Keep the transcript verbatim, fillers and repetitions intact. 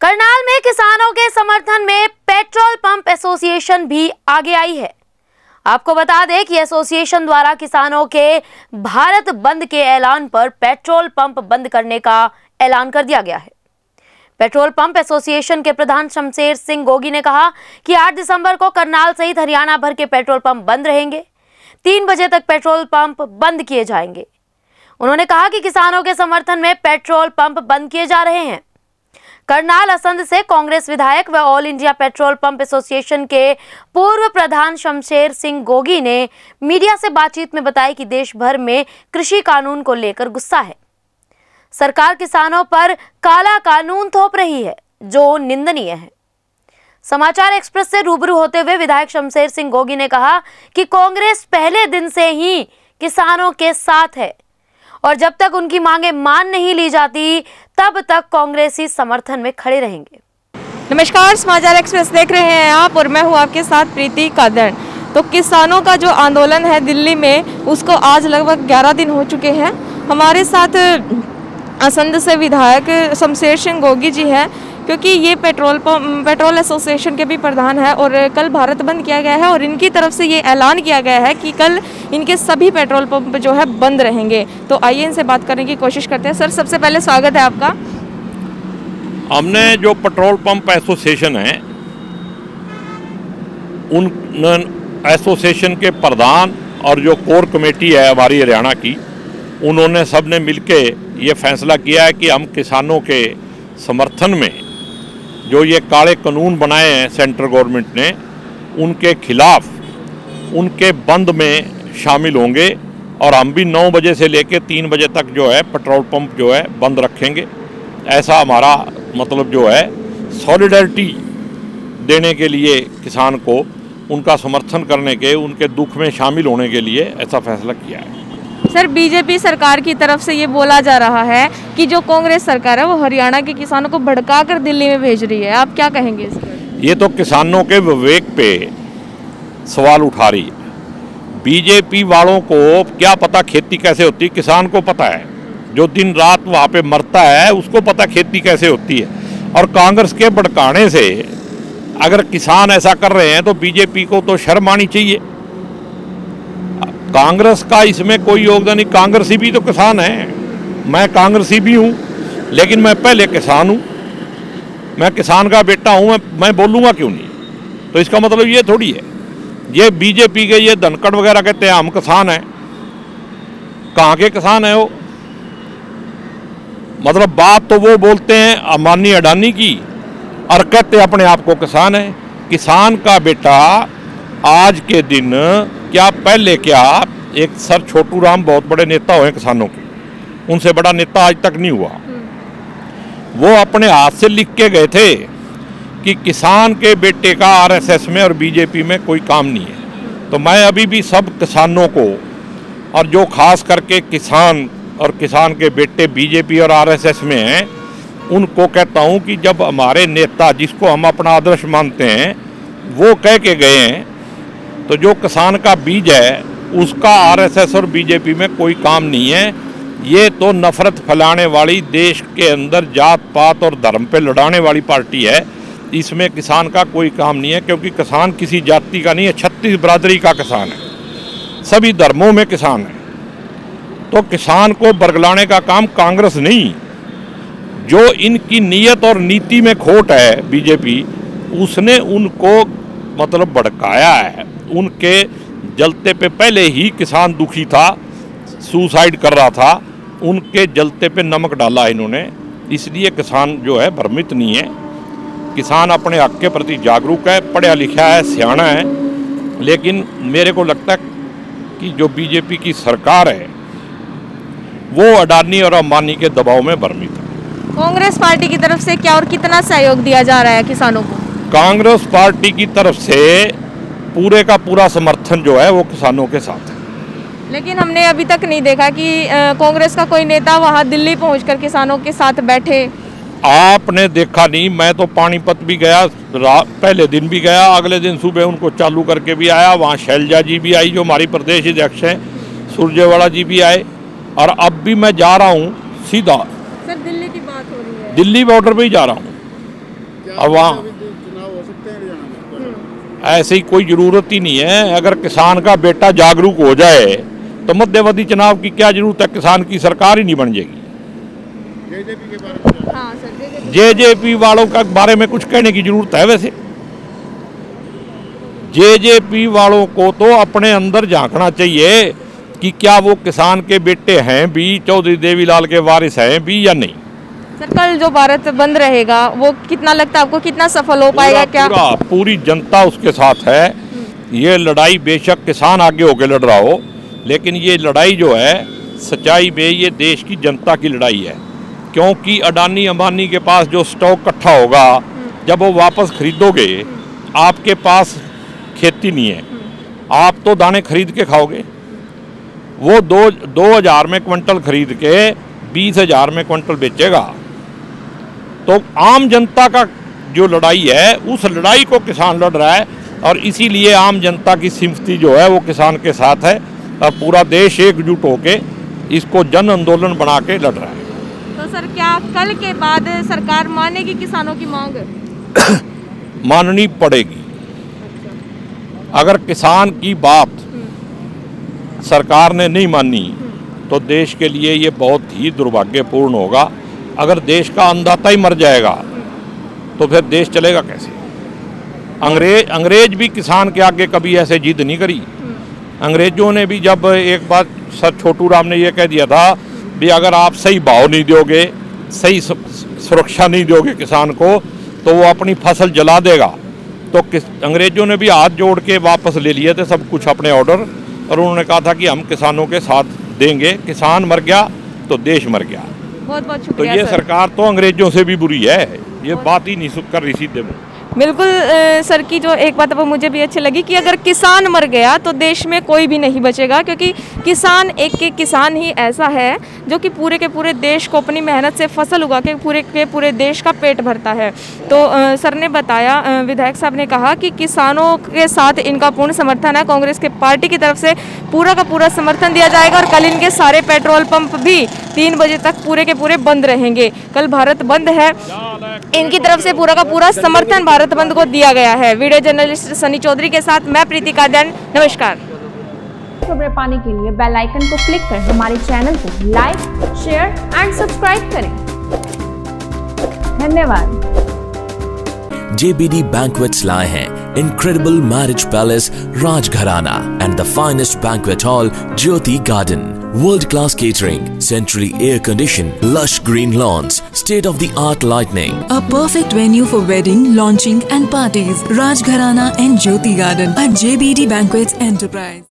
करनाल में किसानों के समर्थन में पेट्रोल पंप एसोसिएशन भी आगे आई है। आपको बता दें कि एसोसिएशन द्वारा किसानों के भारत बंद के ऐलान पर पेट्रोल पंप बंद करने का ऐलान कर दिया गया है। पेट्रोल पंप एसोसिएशन के प्रधान शमशेर सिंह गोगी ने कहा कि आठ दिसंबर को करनाल सहित हरियाणा भर के पेट्रोल पंप बंद रहेंगे। तीन बजे तक पेट्रोल पंप बंद किए जाएंगे। उन्होंने कहा कि किसानों के समर्थन में पेट्रोल पंप बंद किए जा रहे हैं। करनाल असंध से कांग्रेस विधायक व all India petrol pump association के पूर्व प्रधान शमशेर सिंह गोगी ने मीडिया से बातचीत में बताया कि देश भर में कृषि कानून को लेकर गुस्सा है। सरकार किसानों पर काला कानून थोप रही है, जो निंदनीय है। समाचार एक्सप्रेस से रूबरू होते हुए विधायक शमशेर सिंह गोगी ने कहा कि कांग्रेस पहले दिन से ही किसानों के साथ है और जब तक उनकी मांगे मान नहीं ली जाती तब तक कांग्रेसी समर्थन में खड़े रहेंगे। नमस्कार, समाचार एक्सप्रेस देख रहे हैं आप और मैं हूं आपके साथ प्रीति कादर। तो किसानों का जो आंदोलन है दिल्ली में, उसको आज लगभग ग्यारह दिन हो चुके हैं। हमारे साथ असंध से विधायक शमशेर सिंह गोगी जी हैं, क्योंकि ये पेट्रोल पंप पेट्रोल एसोसिएशन के भी प्रधान है और कल भारत बंद किया गया है और इनकी तरफ से ये ऐलान किया गया है कि कल इनके सभी पेट्रोल पंप जो है बंद रहेंगे। तो आइए इनसे बात करने की कोशिश करते हैं। सर, सबसे पहले स्वागत है आपका। हमने जो पेट्रोल पंप एसोसिएशन है, उन एसोसिएशन के प्रधान और जो कोर कमेटी है हमारी हरियाणा की, उन्होंने सब ने मिलके ये फैसला किया है कि हम किसानों के समर्थन में जो ये काले कानून बनाए हैं सेंट्रल गवर्नमेंट ने, उनके खिलाफ उनके बंद में शामिल होंगे और हम भी नौ बजे से लेकर तीन बजे तक जो है पेट्रोल पंप जो है बंद रखेंगे। ऐसा हमारा मतलब जो है सॉलिडरिटी देने के लिए, किसान को उनका समर्थन करने के, उनके दुख में शामिल होने के लिए ऐसा फैसला किया है। सर, बीजेपी सरकार की तरफ से ये बोला जा रहा है कि जो कांग्रेस सरकार है वो हरियाणा के किसानों को भड़काकर दिल्ली में भेज रही है। आप क्या कहेंगे इस पर? ये तो किसानों के विवेक पे सवाल उठा रही है। बीजेपी वालों को क्या पता खेती कैसे होती है? किसान को पता है, जो दिन रात वहाँ पे मरता है उसको पता खेती कैसे होती है। और कांग्रेस के भड़काने से अगर किसान ऐसा कर रहे हैं तो बीजेपी को तो शर्म आनी चाहिए। कांग्रेस का इसमें कोई योगदान नहीं। कांग्रेसी भी तो किसान है, मैं कांग्रेसी भी हूँ, लेकिन मैं पहले किसान हूँ, मैं किसान का बेटा हूँ, मैं मैं बोलूँगा क्यों नहीं? तो इसका मतलब ये थोड़ी है। ये बीजेपी के ये धनखड़ वगैरह कहते हैं हम किसान हैं। कहाँ के किसान हैं वो? मतलब बात तो वो बोलते हैं अंबानी अडानी की और कहते अपने आप को किसान है। किसान का बेटा आज के दिन क्या, पहले क्या, एक सर छोटू राम बहुत बड़े नेता हुए किसानों के, उनसे बड़ा नेता आज तक नहीं हुआ। वो अपने हाथ से लिख के गए थे कि किसान के बेटे का आरएसएस में और बीजेपी में कोई काम नहीं है। तो मैं अभी भी सब किसानों को, और जो खास करके किसान और किसान के बेटे बीजेपी और आरएसएस में हैं, उनको कहता हूं कि जब हमारे नेता, जिसको हम अपना आदर्श मानते हैं, वो कह के गए हैं, तो जो किसान का बीज है उसका आरएसएस और बीजेपी में कोई काम नहीं है। ये तो नफरत फैलाने वाली, देश के अंदर जात पात और धर्म पे लड़ाने वाली पार्टी है। इसमें किसान का कोई काम नहीं है, क्योंकि किसान किसी जाति का नहीं है, छत्तीस बिरादरी का किसान है, सभी धर्मों में किसान है। तो किसान को बरगलाने का काम कांग्रेस नहीं, जो इनकी नीयत और नीति में खोट है बीजेपी, उसने उनको मतलब भड़काया है। उनके जलते पे पहले ही किसान दुखी था, सुसाइड कर रहा था, उनके जलते पे नमक डाला इन्होंने। इसलिए किसान जो है भ्रमित नहीं है। किसान अपने हक के प्रति जागरूक है, पढ़ा लिखा है, सियाना है। लेकिन मेरे को लगता है कि जो बीजेपी की सरकार है वो अडानी और अंबानी के दबाव में भ्रमित है। कांग्रेस पार्टी की तरफ से क्या और कितना सहयोग दिया जा रहा है किसानों को? कांग्रेस पार्टी की तरफ से पूरे का पूरा समर्थन जो है वो किसानों के साथ है। लेकिन हमने अभी तक नहीं देखा कि कांग्रेस का कोई नेता वहां दिल्ली पहुंचकर किसानों के साथ बैठे। आपने देखा नहीं? मैं तो पानीपत भी गया, पहले दिन भी गया, अगले दिन सुबह उनको चालू करके भी आया। वहाँ शैलजा जी भी आई, जो हमारी प्रदेश अध्यक्ष हैं, सुरजेवाला जी भी आए, और अब भी मैं जा रहा हूँ सीधा सर दिल्ली की बात हो रही है, दिल्ली बॉर्डर पे ही जा रहा हूँ। और वहाँ ऐसी कोई जरूरत ही नहीं है। अगर किसान का बेटा जागरूक हो जाए तो मध्यवर्ती चुनाव की क्या जरूरत है, किसान की सरकार ही नहीं बन जाएगी। जेजेपी वालों का बारे में कुछ कहने की जरूरत है? वैसे जेजेपी वालों को तो अपने अंदर झांकना चाहिए कि क्या वो किसान के बेटे हैं भी, चौधरी देवीलाल के वारिस हैं भी या नहीं। सर कल जो भारत बंद रहेगा वो कितना लगता है आपको, कितना सफल हो पाएगा? क्या पूरा पूरी जनता उसके साथ है। ये लड़ाई बेशक किसान आगे होकर लड़ रहा हो, लेकिन ये लड़ाई जो है सच्चाई में ये देश की जनता की लड़ाई है। क्योंकि अडानी अंबानी के पास जो स्टॉक इकट्ठा होगा, जब वो वापस खरीदोगे, आपके पास खेती नहीं है, आप तो दाने खरीद के खाओगे। वो दो दो हजार में क्विंटल खरीद के बीस हजार में क्विंटल बेचेगा। तो आम जनता का जो लड़ाई है, उस लड़ाई को किसान लड़ रहा है और इसीलिए आम जनता की सिंपैथी जो है वो किसान के साथ है और पूरा देश एकजुट होके इसको जन आंदोलन बना के लड़ रहा है। तो सर क्या कल के बाद सरकार मानेगी किसानों की मांग? माननी पड़ेगी। अगर किसान की बात सरकार ने नहीं मानी तो देश के लिए ये बहुत ही दुर्भाग्यपूर्ण होगा। अगर देश का अन्नदाता ही मर जाएगा तो फिर देश चलेगा कैसे? अंग्रेज अंग्रेज भी किसान के आगे कभी ऐसे जिद नहीं करी। अंग्रेजों ने भी जब एक बात सर छोटू राम ने ये कह दिया था भी अगर आप सही भाव नहीं दोगे, सही सुरक्षा नहीं दोगे किसान को, तो वो अपनी फसल जला देगा। तो किस अंग्रेजों ने भी हाथ जोड़ के वापस ले लिए थे सब कुछ अपने ऑर्डर, और उन्होंने कहा था कि हम किसानों के साथ देंगे। किसान मर गया तो देश मर गया। बहुत बहुत तो शुक्रिया ये सर। सरकार तो अंग्रेजों से भी बुरी है, ये बात ही नहीं कर रही सीधे में। बिल्कुल अ, सर की जो एक बात वो मुझे भी अच्छी लगी कि अगर किसान मर गया तो देश में कोई भी नहीं बचेगा, क्योंकि किसान एक एक किसान ही ऐसा है जो कि पूरे के पूरे देश को अपनी मेहनत से फसल उगा के पूरे के पूरे देश का पेट भरता है। तो अ, सर ने बताया, अ, विधायक साहब ने कहा कि किसानों के साथ इनका पूर्ण समर्थन है। कांग्रेस के पार्टी की तरफ से पूरा का पूरा समर्थन दिया जाएगा और कल इनके सारे पेट्रोल पंप भी तीन बजे तक पूरे के पूरे बंद रहेंगे। कल भारत बंद है, इनकी तरफ से पूरा का पूरा समर्थन भारत बंद को दिया गया है। वीडियो जर्नलिस्ट सनी चौधरी के साथ मैं प्रीति कादन, नमस्कार। खबरें पाने के लिए बेल आइकन को क्लिक कर हमारे चैनल को लाइक, शेयर एंड सब्सक्राइब करें। धन्यवाद। J B D Banquets लाए हैं Incredible Marriage Palace Rajgharana and the finest banquet hall Jyoti Garden. World-class catering, centrally air-conditioned, lush green lawns, state-of-the-art lighting. A perfect venue for wedding, launching and parties. Rajgharana and Jyoti Garden at J B D Banquets Enterprise.